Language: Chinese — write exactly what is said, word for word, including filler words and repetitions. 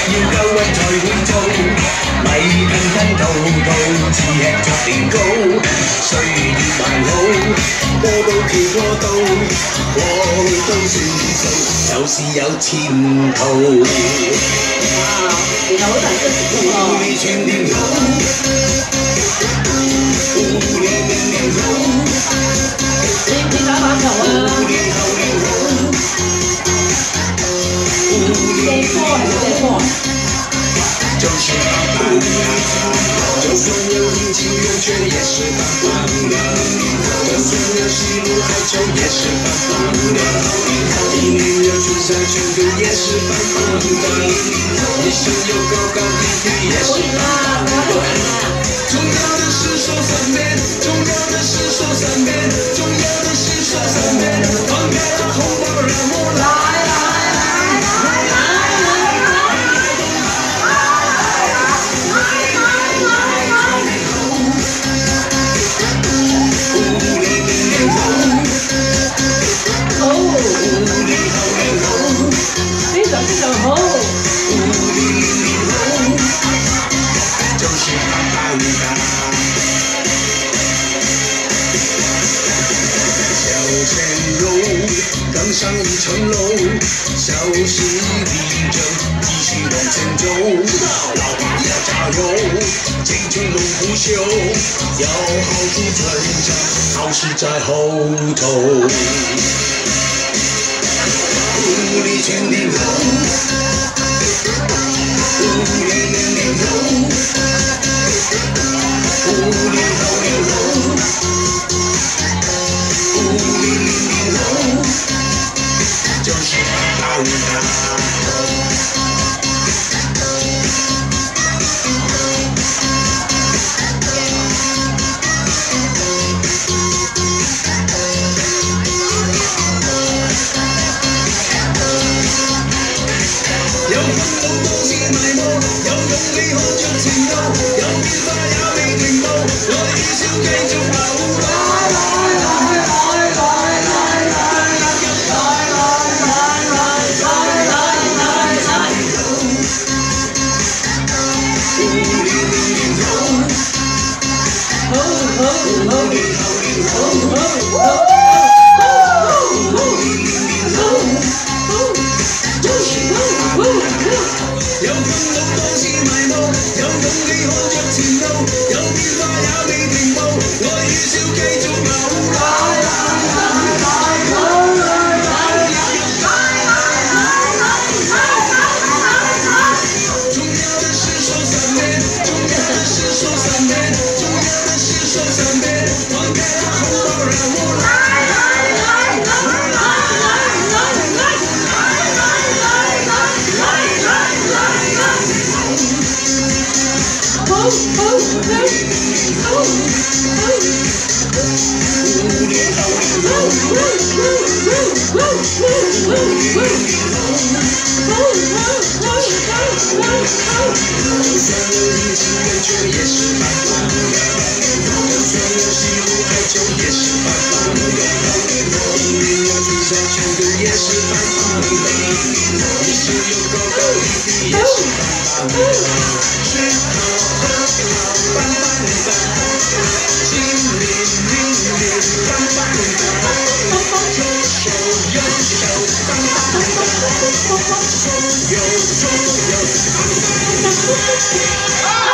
要夠運才會做，咪吞吞吐吐，自吃着年糕。歲月還好，過渡期過渡，過去都算數，有時有前途。 然後好大個時候狐狸全年好，狐狸年年好。 你你打板球啊？射波係射波。 就是棒棒的，就算有阴晴圆缺也是棒棒的，就算有喜怒哀愁也是棒棒的，一年有春夏秋冬也是棒棒的，一生有高高低低也是棒棒的。重要的是说三遍，重要的是说三遍，重要的是说三遍，放开了红包让我来来来来来。 非常非常好。 就是棒棒的。小鲜肉更上一层楼，小心立正，继续往前走。老爸要加油，青春永不朽，要好处存着，好事在后头。狐狸全年好，狐狸年年好，狐狸好年好，狐狸年年好，就是棒棒的。有奮鬥都是埋沒，有勇氣看着前路，有變化也未停步，來與笑繼續流。來來來來來來來來來來來，狐狸年年好，好好好好好好。有奮鬥都是埋沒，有勇氣看着前路，有變化也未停步，愛與笑繼續流。來來來來來來來，重要的是說三遍，重要的是說三遍，重要的是說三遍，放開了紅包讓我來。就算有阴晴圆缺也是棒棒的，就算有喜怒哀愁也是棒棒的，一年有春夏秋冬也是棒棒的，一生有高高低低也是棒棒的，是好好好棒棒的，心灵灵灵棒棒的，左手右手棒棒的，左右左右棒棒的。